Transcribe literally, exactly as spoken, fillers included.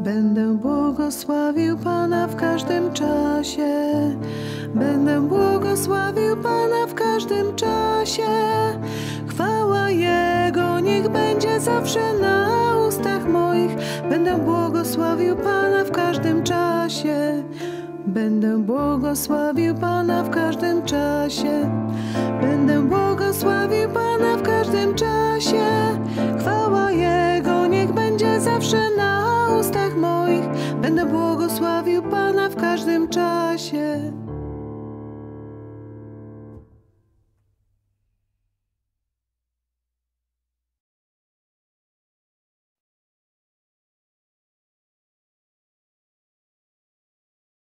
Będę błogosławił Pana w każdym czasie. Będę błogosławił Pana w każdym czasie. Chwała Jego niech będzie zawsze na ustach moich. Będę błogosławił Pana w każdym czasie. Będę błogosławił Pana w każdym czasie. Będę błogosławił